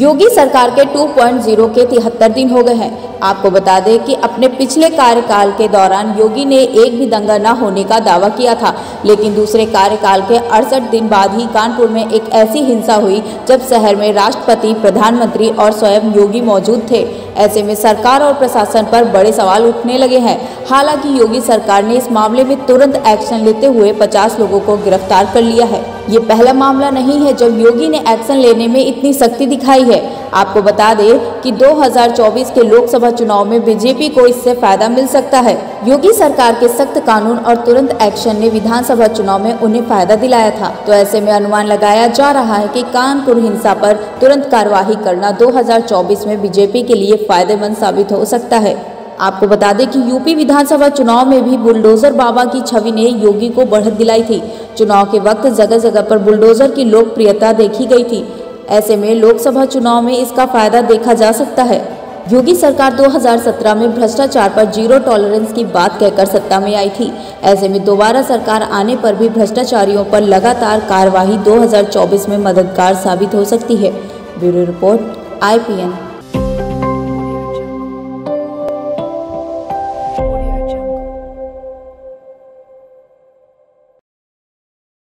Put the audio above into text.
योगी सरकार के 2.0 के 73 दिन हो गए हैं। आपको बता दें कि अपने पिछले कार्यकाल के दौरान योगी ने एक भी दंगा न होने का दावा किया था, लेकिन दूसरे कार्यकाल के 68 दिन बाद ही कानपुर में एक ऐसी हिंसा हुई जब शहर में राष्ट्रपति, प्रधानमंत्री और स्वयं योगी मौजूद थे। ऐसे में सरकार और प्रशासन पर बड़े सवाल उठने लगे हैं। हालांकि योगी सरकार ने इस मामले में तुरंत एक्शन लेते हुए 50 लोगों को गिरफ्तार कर लिया है। ये पहला मामला नहीं है जब योगी ने एक्शन लेने में इतनी सख्ती दिखाई है। आपको बता दें कि 2024 के लोकसभा चुनाव में बीजेपी को इससे फायदा मिल सकता है। योगी सरकार के सख्त कानून और तुरंत एक्शन ने विधानसभा चुनाव में उन्हें फायदा दिलाया था। तो ऐसे में अनुमान लगाया जा रहा है कि कानपुर हिंसा पर तुरंत कार्यवाही करना 2024 में बीजेपी के लिए फायदेमंद साबित हो सकता है। आपको बता दें कि यूपी विधानसभा चुनाव में भी बुलडोजर बाबा की छवि ने योगी को बढ़त दिलाई थी। चुनाव के वक्त जगह जगह पर बुलडोजर की लोकप्रियता देखी गई थी। ऐसे में लोकसभा चुनाव में इसका फायदा देखा जा सकता है। योगी सरकार 2017 में भ्रष्टाचार पर जीरो टॉलरेंस की बात कहकर सत्ता में आई थी। ऐसे में दोबारा सरकार आने पर भी भ्रष्टाचारियों पर लगातार कार्यवाही 2024 में मददगार साबित हो सकती है। Bureau report IPN।